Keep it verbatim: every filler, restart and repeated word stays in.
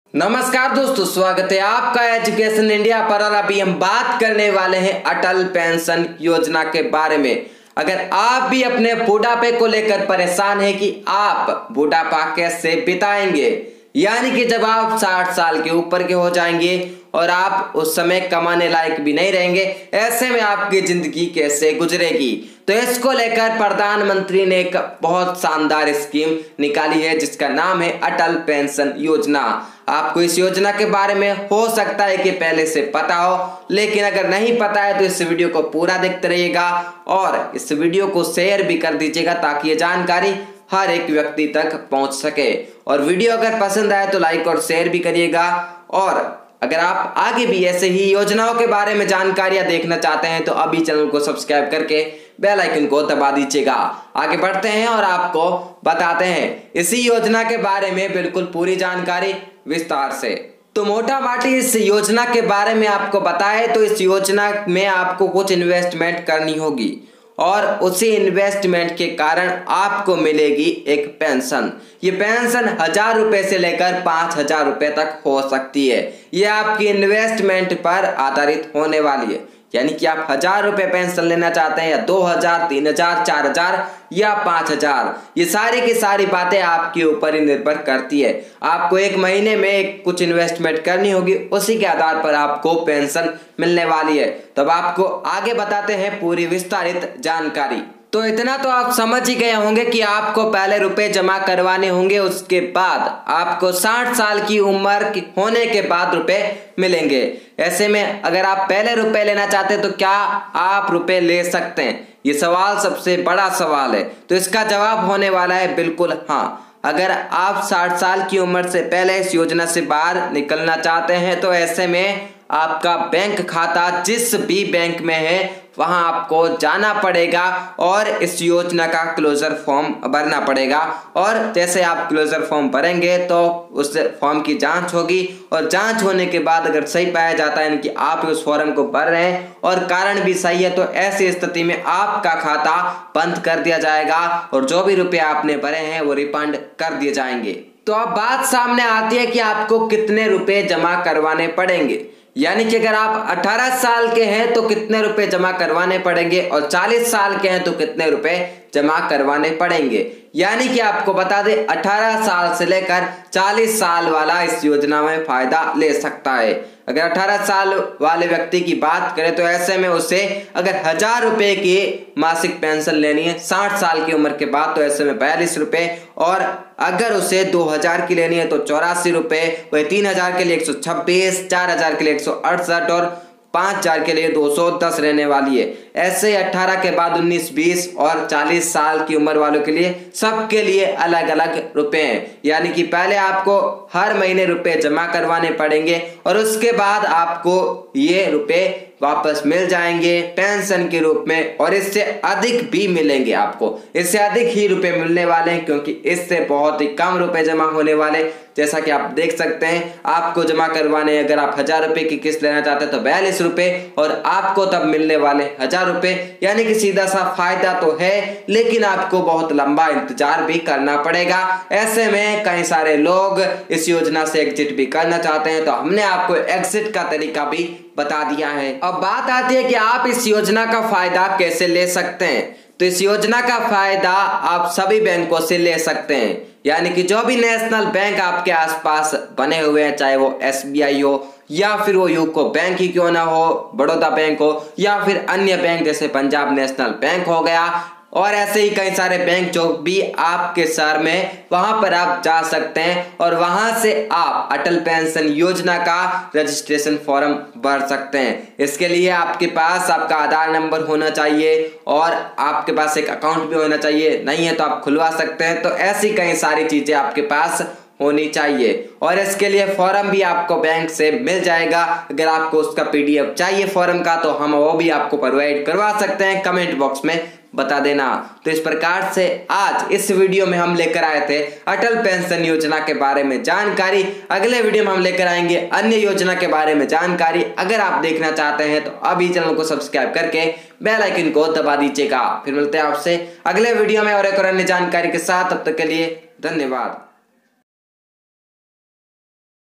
नमस्कार दोस्तों, स्वागत है आपका एजुकेशन इंडिया पर। और अभी हम बात करने वाले हैं अटल पेंशन योजना के बारे में। अगर आप भी अपने बुढ़ापे को लेकर परेशान हैं कि आप बुढ़ापा कैसे बिताएंगे, यानी कि जब आप साठ साल के ऊपर के हो जाएंगे और आप उस समय कमाने लायक भी नहीं रहेंगे, ऐसे में आपकी जिंदगी कैसे गुजरेगी, तो इसको लेकर प्रधानमंत्री ने एक बहुत शानदार स्कीम निकाली है जिसका नाम है अटल पेंशन योजना। आपको इस योजना के बारे में हो सकता है कि पहले से पता हो, लेकिन अगर नहीं पता है तो इस वीडियो को पूरा देखते रहिएगा और इस वीडियो को शेयर भी कर दीजिएगा ताकि ये जानकारी हर एक व्यक्ति तक पहुंच सके। और वीडियो अगर पसंद आए तो लाइक और शेयर भी करिएगा। और अगर आप आगे भी ऐसे ही योजनाओं के बारे में जानकारियां देखना चाहते हैं तो अभी चैनल को सब्सक्राइब करके बेल आइकन को दबा दीजिएगा। आगे बढ़ते हैं और आपको बताते हैं इसी योजना के बारे में बिल्कुल पूरी जानकारी विस्तार से। तो मोटा माटी इस योजना के बारे में आपको बताएं तो इस योजना में आपको कुछ इन्वेस्टमेंट करनी होगी और उसी इन्वेस्टमेंट के कारण आपको मिलेगी एक पेंशन। ये पेंशन हजार रुपए से लेकर पांच हजार रुपए तक हो सकती है। ये आपकी इन्वेस्टमेंट पर आधारित होने वाली है, यानी कि आप हजार रुपए पेंशन लेना चाहते हैं या दो हजार, तीन हजार, चार हजार या पांच हजार, ये सारी की सारी बातें आपके ऊपर ही निर्भर करती है। आपको एक महीने में एक कुछ इन्वेस्टमेंट करनी होगी, उसी के आधार पर आपको पेंशन मिलने वाली है। तब आपको आगे बताते हैं पूरी विस्तारित जानकारी। तो इतना तो आप समझ ही गए होंगे कि आपको पहले रुपए जमा करवाने होंगे, उसके बाद आपको साठ साल की उम्र होने के बाद रुपए मिलेंगे। ऐसे में अगर आप पहले रुपए लेना चाहते हैं तो क्या आप रुपए ले सकते हैं? ये सवाल सबसे बड़ा सवाल है। तो इसका जवाब होने वाला है बिल्कुल हाँ। अगर आप साठ साल की उम्र से पहले इस योजना से बाहर निकलना चाहते हैं तो ऐसे में आपका बैंक खाता जिस भी बैंक में है वहां आपको जाना पड़ेगा और इस योजना का क्लोजर फॉर्म भरना पड़ेगा। और जैसे आप क्लोजर फॉर्म भरेंगे तो उस फॉर्म की जांच होगी और जांच होने के बाद अगर सही पाया जाता है कि आप उस फॉर्म को भर रहे हैं और कारण भी सही है, तो ऐसी स्थिति में आपका खाता बंद कर दिया जाएगा और जो भी रुपए आपने भरे हैं वो रिफंड कर दिए जाएंगे। तो अब बात सामने आती है कि आपको कितने रुपए जमा करवाने पड़ेंगे, यानी कि अगर आप अठारह साल के हैं तो कितने रुपए जमा करवाने पड़ेंगे और चालीस साल के हैं तो कितने रुपए जमा करवाने पड़ेंगे। यानी कि आपको बता दें अठारह साल से लेकर चालीस साल वाला इस योजना में फायदा ले सकता है। अगर अठारह साल वाले व्यक्ति की बात करें तो ऐसे में उसे अगर हजार रुपए की मासिक पेंशन लेनी है साठ साल की उम्र के बाद तो ऐसे में बयालीस रुपए, और अगर उसे दो हजार की लेनी है तो चौरासी रुपए, वही तीन हजार के लिए एक सौ छब्बीस, चार हजार के लिए एक सौ अड़सठ और पांच हजार के लिए दो सौ दस रहने वाली है। ऐसे अठारह के बाद उन्नीस, बीस और चालीस साल की उम्र वालों के लिए सबके लिए अलग अलग रुपए हैं। यानी कि पहले आपको हर महीने रुपए जमा करवाने पड़ेंगे और उसके बाद आपको ये रुपए वापस मिल जाएंगे पेंशन के रूप में, और इससे अधिक भी मिलेंगे। आपको इससे अधिक ही रुपए मिलने वाले हैं क्योंकि इससे बहुत ही कम रुपए जमा होने वाले। जैसा कि आप देख सकते हैं आपको जमा करवाने अगर आप हजार रुपए की किस्त लेना चाहते हैं तो बयालीस रुपए और आपको तब मिलने वाले हजार रुपए, यानी कि सीधा सा फायदा तो है लेकिन आपको बहुत लंबा इंतजार भी करना पड़ेगा। ऐसे में कई सारे लोग इस योजना से एग्जिट भी करना चाहते हैं, तो हमने आपको एग्जिट का तरीका भी बता दिया है। अब बात आती है कि आप इस योजना का फायदा कैसे ले सकते हैं। तो इस योजना का फायदा आप सभी बैंकों से ले सकते हैं, यानी कि जो भी नेशनल बैंक आपके आसपास बने हुए हैं, चाहे वो एस बी आई हो या फिर वो यूको बैंक ही क्यों ना हो, बड़ौदा बैंक हो या फिर अन्य बैंक जैसे पंजाब नेशनल बैंक हो गया, और ऐसे ही कई सारे बैंक जो भी आपके शहर में, वहां पर आप जा सकते हैं और वहां से आप अटल पेंशन योजना का रजिस्ट्रेशन फॉर्म भर सकते हैं। इसके लिए आपके पास आपका आधार नंबर होना चाहिए और आपके पास एक अकाउंट भी होना चाहिए, नहीं है तो आप खुलवा सकते हैं। तो ऐसी कई सारी चीजें आपके पास होनी चाहिए और इसके लिए फॉर्म भी आपको बैंक से मिल जाएगा। अगर आपको उसका पीडीएफ चाहिए फॉर्म का तो हम वो भी आपको प्रोवाइड करवा सकते हैं, कमेंट बॉक्स में बता देना। तो इस प्रकार से आज इस वीडियो में हम लेकर आए थे अटल पेंशन योजना के बारे में जानकारी। अगले वीडियो में हम लेकर आएंगे अन्य योजना के बारे में जानकारी। अगर आप देखना चाहते हैं तो अभी चैनल को सब्सक्राइब करके बेल आइकन को दबा दीजिएगा। फिर मिलते हैं आपसे अगले वीडियो में और एक और अन्य जानकारी के साथ। तब तक के लिए धन्यवाद।